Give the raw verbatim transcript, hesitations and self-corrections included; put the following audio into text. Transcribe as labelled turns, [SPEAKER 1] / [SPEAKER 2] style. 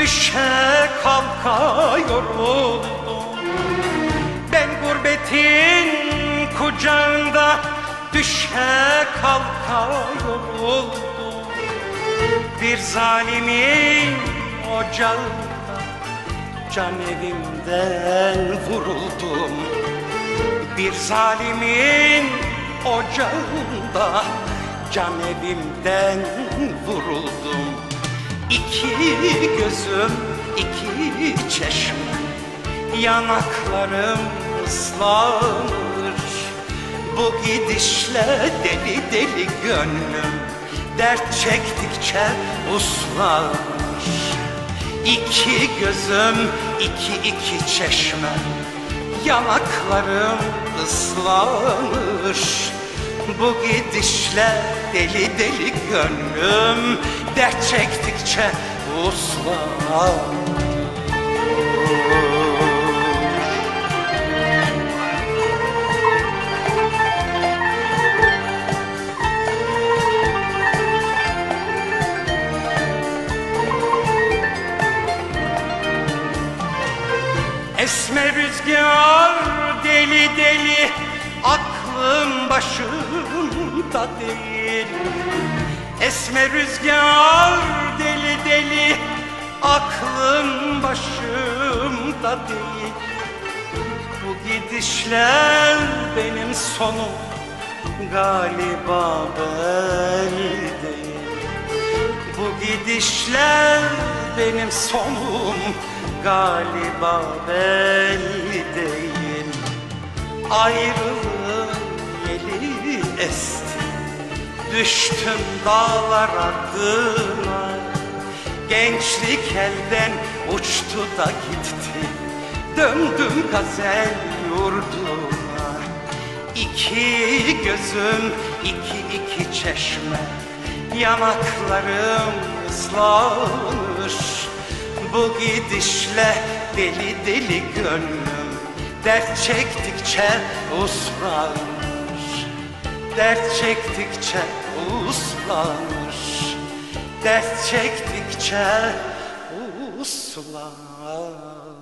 [SPEAKER 1] düşe kalka yoruldum. Ben gurbetin kucağında düşe kalka yoruldum. Bir zalimin ocağında can evimden vuruldum. Bir zalimin ocağında can evimden vuruldum. İki gözüm, iki çeşme, yanaklarım ıslanır. Bu gidişle deli deli gönlüm dert çektikçe uslanır. İki gözüm, iki iki çeşme, yanaklarım ıslanır. Bu gidişle deli deli gönlüm dert çektikçe uslanır. Esme rüzgar deli deli, aklım başımda değil. Esme rüzgar deli deli, aklım başımda değil. Bu gidişler benim sonum galiba belli değil. Bu gidişler benim sonum galiba belli değil. Ayrılığın yeli esti, düştüm dağlar ardına. Gençlik elden uçtu da gitti, döndüm gazel yurduna. İki gözüm, iki iki çeşme, yanaklarım ıslanır. Bu gidişle deli deli gönlüm dert çektikçe uslanır. Dert çektikçe uslanır. Dert çektikçe uslanır.